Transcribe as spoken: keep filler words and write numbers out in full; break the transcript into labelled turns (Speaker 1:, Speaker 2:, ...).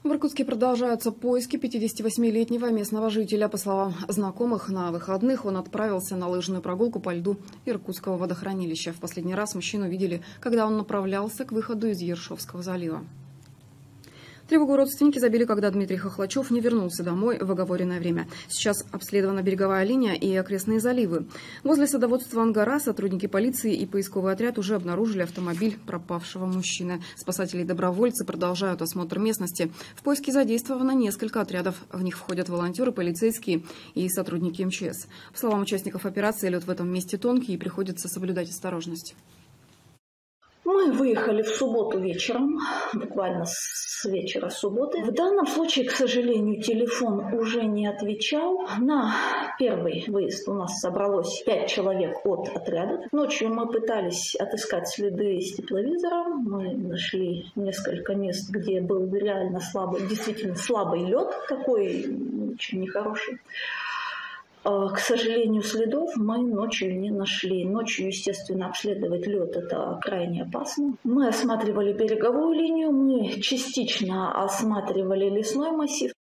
Speaker 1: В Иркутске продолжаются поиски пятидесятивосьмилетнего местного жителя. По словам знакомых, на выходных он отправился на лыжную прогулку по льду Иркутского водохранилища. В последний раз мужчину видели, когда он направлялся к выходу из Ершовского залива. Тревогу родственники забили, когда Дмитрий Хохлачев не вернулся домой в оговоренное время. Сейчас обследована береговая линия и окрестные заливы. Возле садоводства Ангара сотрудники полиции и поисковый отряд уже обнаружили автомобиль пропавшего мужчины. Спасатели и добровольцы продолжают осмотр местности. В поиске задействовано несколько отрядов. В них входят волонтеры, полицейские и сотрудники эм че эс. По словам участников операции, лед в этом месте тонкий и приходится соблюдать осторожность.
Speaker 2: Мы выехали в субботу вечером, буквально с вечера субботы. В данном случае, к сожалению, телефон уже не отвечал. На первый выезд у нас собралось пять человек от отряда. Ночью мы пытались отыскать следы с тепловизора. Мы нашли несколько мест, где был реально слабый, действительно слабый лед, такой очень нехороший. К сожалению, следов мы ночью не нашли. Ночью, естественно, обследовать лед – это крайне опасно. Мы осматривали береговую линию, мы частично осматривали лесной массив.